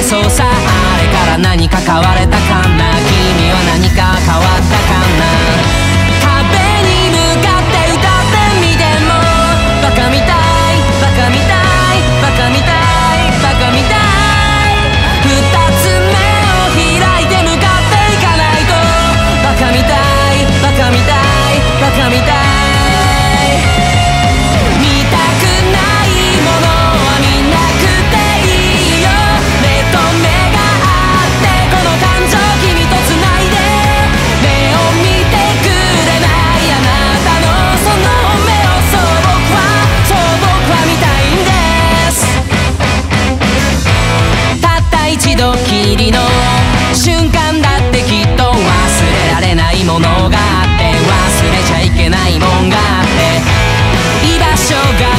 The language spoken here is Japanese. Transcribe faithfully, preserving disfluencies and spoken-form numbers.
そうさ、あれから何か変われたかな、君は何か変わったかな。壁に向かって歌ってみてもバカみたいバカみたいバカみたいバカみたい、二つ目を開いて向かっていかないとバカみたいバカみたいバカみたい、見たくないものは見なくていいよ、目と目があってこの感情君と繋いで、目を見てくれないあなたのその目を、そう僕はそう僕は見たいんです。たった一度きりの瞬間だってきっと忘れられないものがあって、忘れちゃいけないもんがあって、居場所が